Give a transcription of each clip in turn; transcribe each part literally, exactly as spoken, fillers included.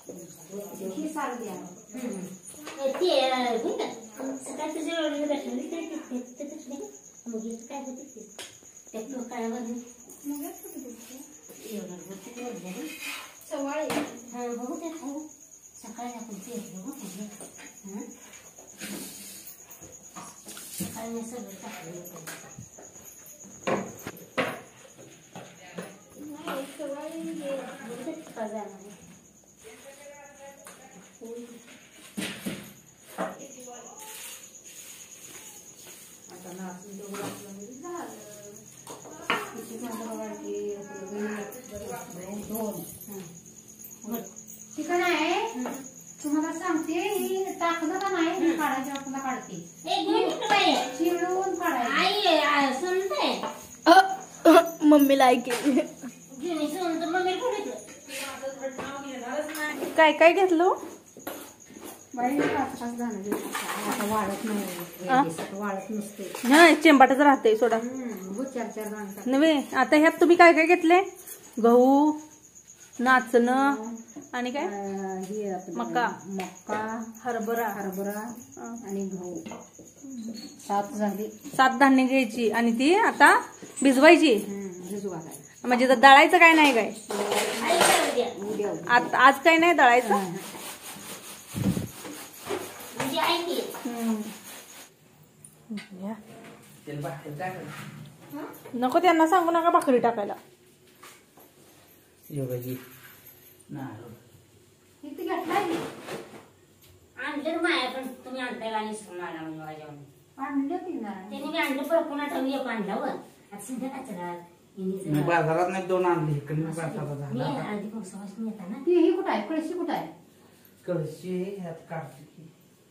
ही सार द्या ते सकाळचं जेवण भेटलं ते मग काय होते ते तो काय बघ सवाळे हा बघू ते खाऊ सकाळी आपण ते बघू हां सकाळी मी सगळं टाकलं नाही सवाळे हे म्हणजे खाजा नाही आता नाचून दोघं आपलं म्हणजे झालं किती झालं वाटते दोन चिकन आहे तुम्हाला सांगते ही टाकलं का नाही मी काढायच्या आपल्याला काढते चिरून काढायची मम्मीला ऐकेल काय काय घेतलं बाई पाच पाच दाणे घेतले आता वाढत नाही वाढत नसते नाही चेंबाटच राहते सोडा चार चार दाणे नव्हे आता ह्यात तुम्ही काय काय घेतले गहू नाचणं आणि काय मका मका हरभरा हरभरा आणि गहू सात झाली सात धान्य घ्यायची आणि ती आता भिजवायची भिजू घालायला म्हणजे दळायचं काय नाही काय उद्या आता आज काय नाही दळायचं नको त्यांना सांगू नका भाकरी टाकायला किती घेतलाय आणलं माया पण तुम्ही आणताय आणि मला म्हणजे माझ्या आणलं की ना त्याने मी आणलं परत पुन्हा ठेवली एक आणलं वर आता संध्याकाळचं मी बाजारात नाही दोन आणली इकडे बाजारात मी आधी पावसापासून येतात ना ती ही कुठं आहे कळशी कुठं आहे कळशी ह्यात काढते की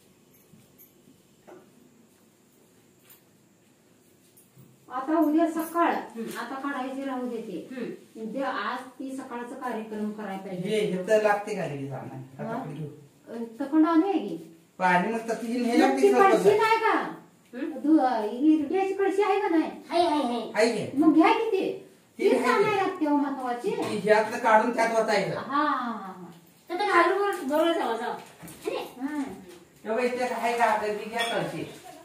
आता उद्या सकाळ आता काढायचे राहू देते उद्या आज ती सकाळचा कार्यक्रम करायला पाहिजे हे लागते का रे जाणार तखंड आणू आहे की पाणी मग तीन हे ती लागते कळशी नाही का इरड्याची कळशी आहे का नाही हाय हाय हाय हाय घे मग घ्या किती ती ती आहे. सांगायला लागते हो महत्वाची ह्यातलं काढून त्यात वाचायचं हा हा तर घालून बरोबर जावा जावा हा तेव्हा इथे काय का मी घ्या कळशी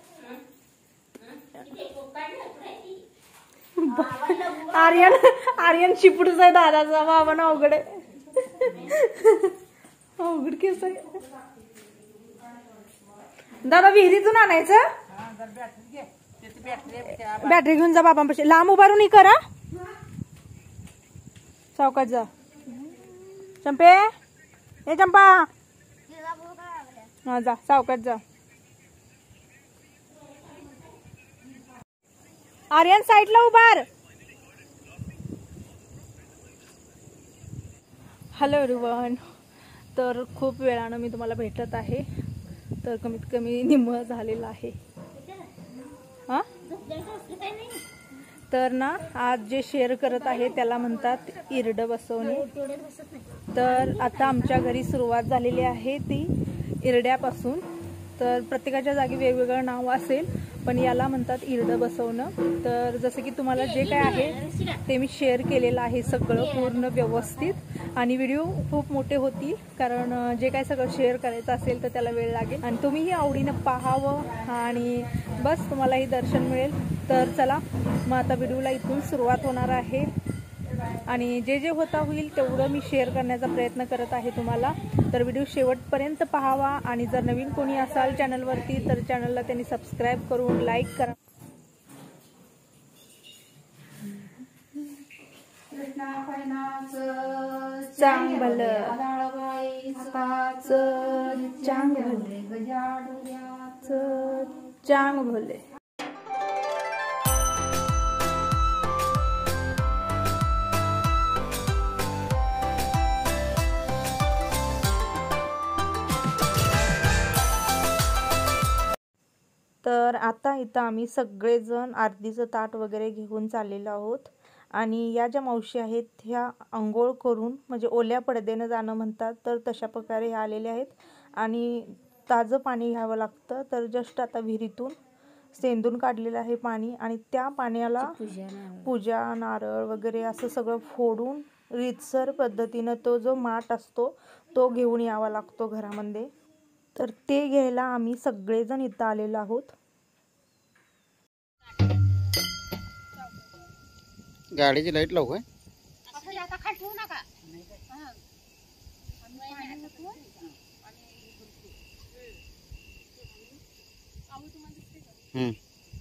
आर्यन आर्यन शिपडूच आहे दादाचा बाबा ना अवघड आहे अवघड केस आहे दादा विहिरीतून आणायचं बॅटरी घेऊन जा बाबांपाशी लांब उभारून करा सावकाश जा चंपे हे चंपा हा जा सावकाश जा आर्यन साईडला उभार हॅलो एव्हरीवन तर खूप वेळानं मी तुम्हाला भेटत आहे तर कमीत कमी निम्म झालेलं आहे हां तर ना आज जे शेअर करत आहे त्याला म्हणतात इरडं बसवणे तर आता आमच्या घरी सुरुवात झालेली आहे ती इरड्यापासून तर प्रत्येकाच्या जागी वेगवेगळं नाव असेल पण याला म्हणतात इरडं बसवणं तर जसं की तुम्हाला जे काय आहे ते मी शेअर केलेलं आहे सगळं पूर्ण व्यवस्थित आणि व्हिडिओ खूप मोठे होतील कारण जे काय सगळं शेअर करायचं असेल तर त्याला वेळ लागेल आणि तुम्हीही आवडीनं पाहावं आणि बस तुम्हालाही दर्शन मिळेल तर चला मग आता व्हिडिओला इथून सुरुवात होणार आहे आणि जे जे होता होईल तेवढं मी शेअर करण्याचा प्रयत्न करत आहे तुम्हाला तर व्हिडिओ शेवटपर्यंत पाहावा आणि जर नवीन कोणी असाल चॅनलवरती तर चॅनलला त्यांनी सबस्क्राईब करून लाईक करा चांग भलं चांग भले चांग भले तर आता इथं आम्ही सगळेजण आरतीचं ताट वगैरे घेऊन चाललेलो आहोत आणि या ज्या मावशी आहेत ह्या अंघोळ करून म्हणजे ओल्या पडदेनं जाणं म्हणतात तर तशा प्रकारे ह्या आलेल्या आहेत आणि ताजं पाणी घ्यावं लागतं तर जस्ट आता विहिरीतून सेंदून काढलेलं आहे पाणी आणि त्या पाण्याला पूजा नारळ वगैरे असं सगळं फोडून रीतसर पद्धतीनं तो जो माठ असतो तो घेऊन यावा लागतो घरामध्ये. तर ते घ्यायला आम्ही सगळेजण इथं आलेलो आहोत. गाडीची लाईट लावू काय? हम्म.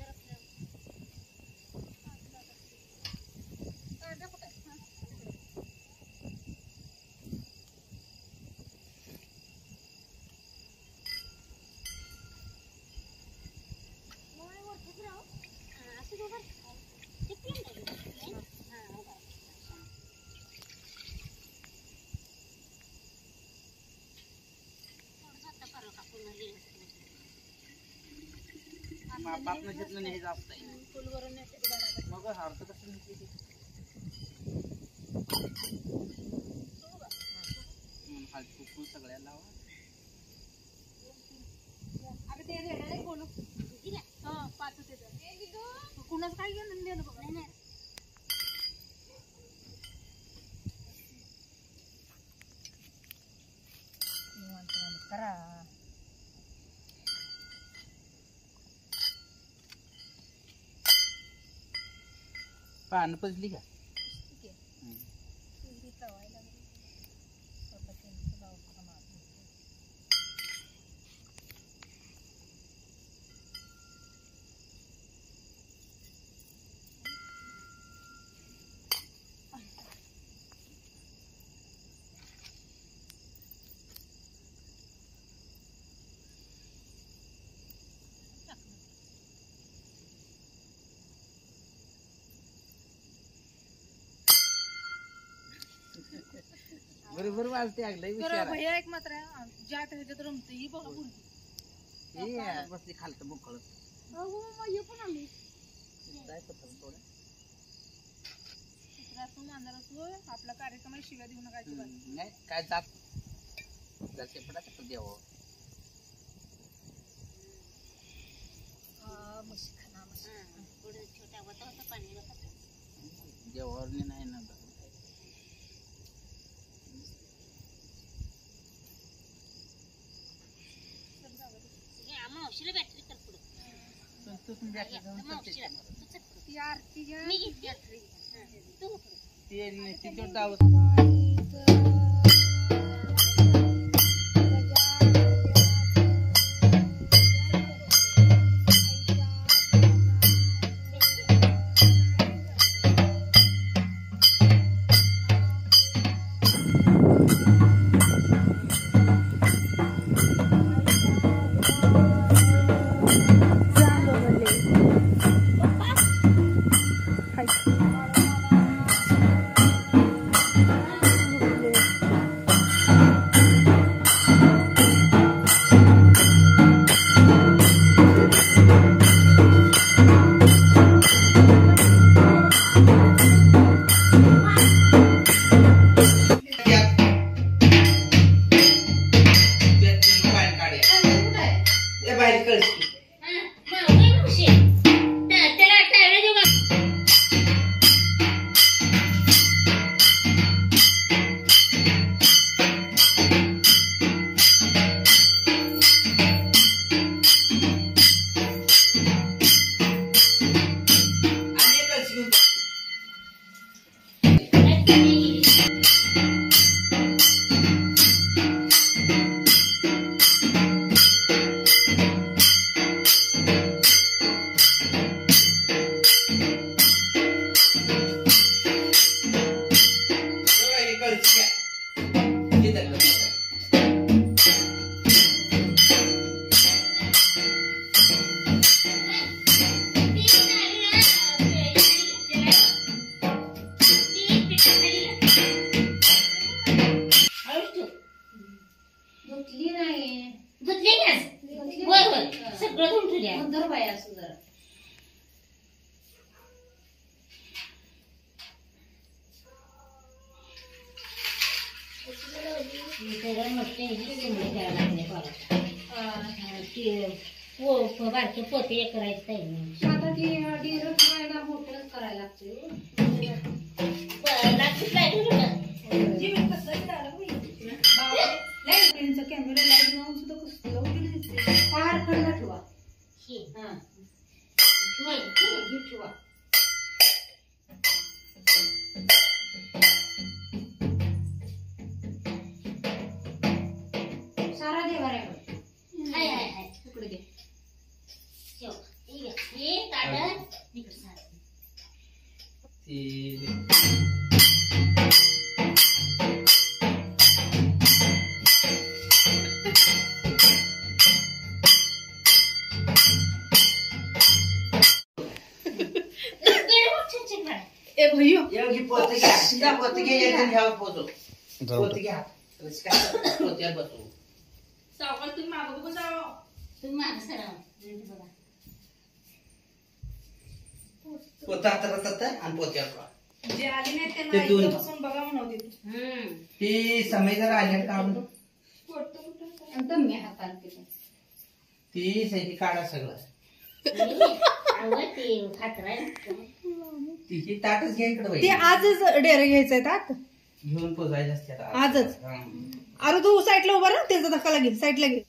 मापात घेतलं नाही जास्त आहे मग अर्थ कसं हलकू सगळ्या लावा. कुणाच काय घेणं बघा. करा पान पजली का? बरोबर वाजते अगदी विचार भैया एक मात्र ज्या ह्याच्यात रमते ही बघा हे बसली खालत मोकळ पण आम्ही मांजर असो आपला कार्यक्रम आहे. शिव्या देऊ नका नाही काय जात शेपडा कसं द्यावं. जेवढी नाही ना मावशीला बॅटरी कर बारके पोते करायचं आता ती डिझेल करायला मोठंच करायला लागते. ए भैया एवढी पोत घ्या पोत घ्या येऊन घ्यावं पोतो पोत घ्या पोत्यात बसू सावकाश तुम्ही मागं बघू जाओ. तुम्ही मागे सरा बघा. पोता हातात आणि पोत्यात जे आले नाही त्यांना ते दोन. इथं बसून बघा म्हणत होते. हम्म ती समय जर आल्या का एकदम मी हातात तिथे ती सैती काढा सगळं अगं ते खातराय तिची ताटच घ्या इकडे ते बाई. आजच डेअर घ्यायचंय तात घेऊन पोचायचं असते आता. आजच? हं. अरे तू साईडला उभा राहा त्याचा धक्का लागेल साईडला घे.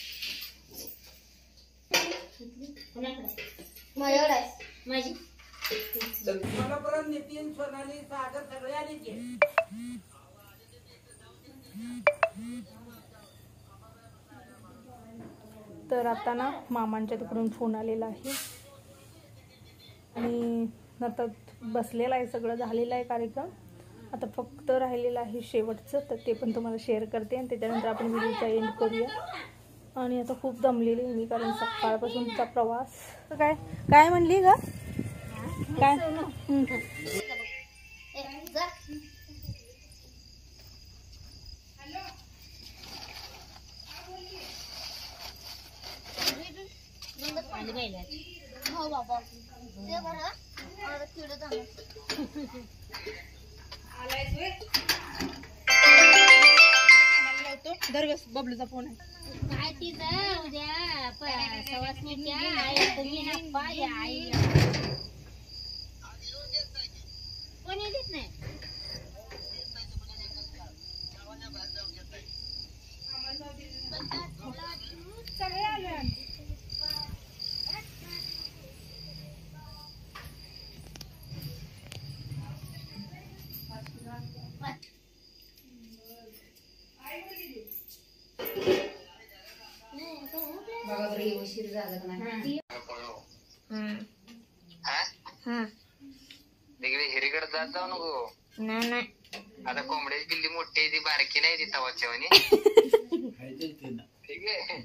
माझ्याकडे माझी मला परत नितीन सोनाली सागर सगळे आले की तर आता ना मामांच्या तिकडून फोन आलेला आहे आणि आता बसलेला आहे सगळं झालेलं आहे कार्यक्रम. आता फक्त राहिलेलं आहे शेवटचं तर ते पण तुम्हाला शेअर करते आणि त्याच्यानंतर आपण व्हिडिओचा एंड करूया. आणि आता खूप दमलेली आहे मी कारण सकाळपासूनचा प्रवास. तर काय काय म्हणली ग काय हं. हो बाबा ते बरं और किडे जाणार दरवेळेस बबलूचा फोन आहे. काय तिचं उद्या सवासणीच्या आई तुम्ही हप्पा या आई कोणी देत नाही. सगळे आले बघा बरं हे उशीर झाला का नाही. तिकडे हिरीकडे जात जाऊ नको. नाही नाही आता कोंबड्याची पिल्ली मोठी आहे ती बारकी नाही ती तवाच्या वाणी. ठीक आहे.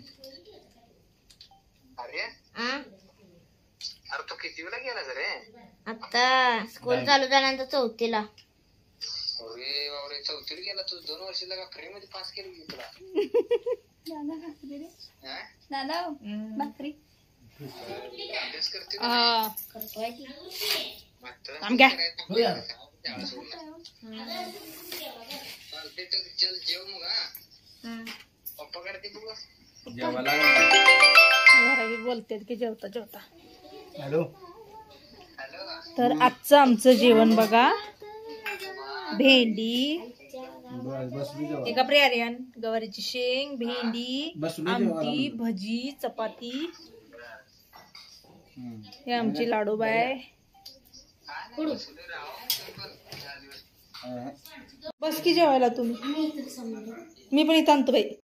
अरे अरे तू किती वेळा गेला रे? आता स्कूल चालू झाल्यानंतर चौथीला. अरे बाबरे चौथीला गेला तू. दोन वर्षाला का फ्री मध्ये पास केलं की तुला? हा? दादा भाकरी अभ्यास करते करतोय की चालते तर चल जेव मग. हा पप्पा करते बघ घरावी बोलतात की जेवता जेवता. हॅलो तर आजचं आमचं जेवण बघा भेंडी एका प्रियारियन गवारीची शेंग भेंडी आमटी भजी चपाती हे आमची लाडूबाई. बस की जेवायला तुम्ही. मी पण इथं आणतो बाई.